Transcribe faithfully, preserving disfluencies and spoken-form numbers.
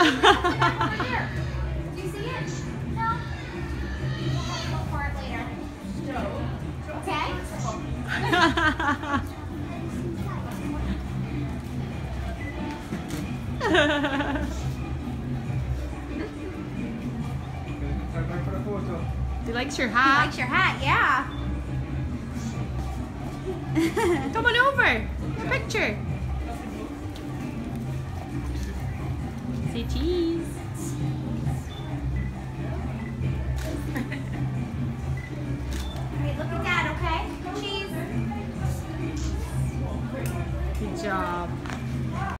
Here. Do you see it? No. We'll look for it later. Okay? He likes your He hat. likes your hat, yeah. Come on over. A picture. Say cheese. Wait, look at that, okay? Cheese. Good job.